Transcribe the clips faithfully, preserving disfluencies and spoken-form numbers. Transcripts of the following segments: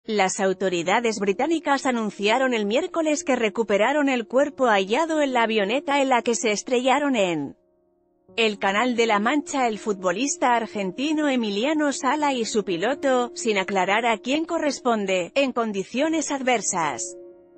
Las autoridades británicas anunciaron el miércoles que recuperaron el cuerpo hallado en la avioneta en la que se estrellaron en el Canal de la Mancha el futbolista argentino Emiliano Sala y su piloto, sin aclarar a quién corresponde, en condiciones adversas.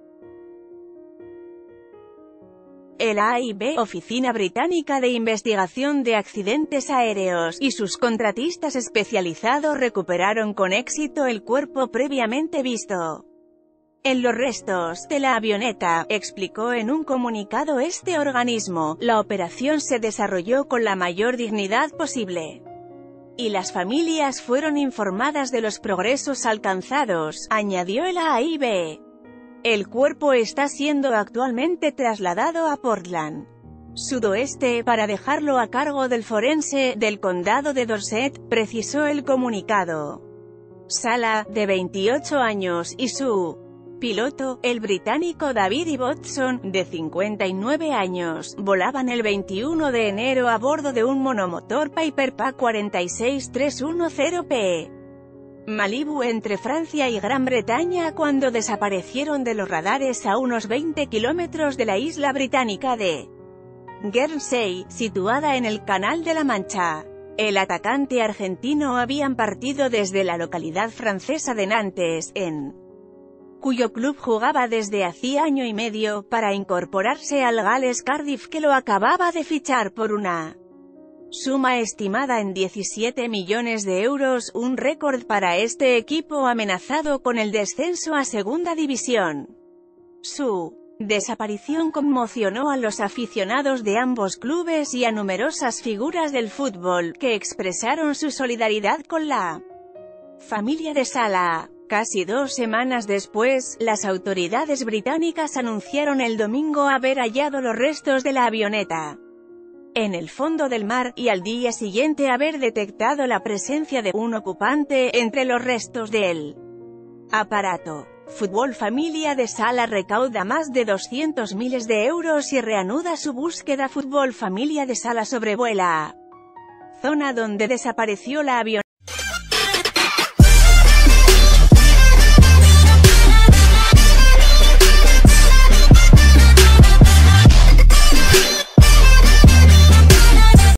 El A I B, Oficina Británica de Investigación de Accidentes Aéreos, y sus contratistas especializados recuperaron con éxito el cuerpo previamente visto en los restos de la avioneta, explicó en un comunicado este organismo. La operación se desarrolló con la mayor dignidad posible, y las familias fueron informadas de los progresos alcanzados, añadió el A I B. El cuerpo está siendo actualmente trasladado a Portland, sudoeste, para dejarlo a cargo del forense del condado de Dorset, precisó el comunicado. Sala, de veintiocho años, y su piloto, el británico David Ibbotson, de cincuenta y nueve años, volaban el veintiuno de enero a bordo de un monomotor Piper P A cuatro seis tres uno cero P. Malibu entre Francia y Gran Bretaña cuando desaparecieron de los radares a unos veinte kilómetros de la isla británica de Guernsey, situada en el Canal de la Mancha. El atacante argentino habían partido desde la localidad francesa de Nantes, en cuyo club jugaba desde hacía año y medio, para incorporarse al Gales Cardiff, que lo acababa de fichar por una suma estimada en diecisiete millones de euros, un récord para este equipo amenazado con el descenso a Segunda División. Su desaparición conmocionó a los aficionados de ambos clubes y a numerosas figuras del fútbol, que expresaron su solidaridad con la familia de Sala. Casi dos semanas después, las autoridades británicas anunciaron el domingo haber hallado los restos de la avioneta en el fondo del mar, y al día siguiente haber detectado la presencia de un ocupante entre los restos del aparato. Fútbol Familia de Sala recauda más de doscientos miles de euros y reanuda su búsqueda. Fútbol Familia de Sala sobrevuela zona donde desapareció la avioneta.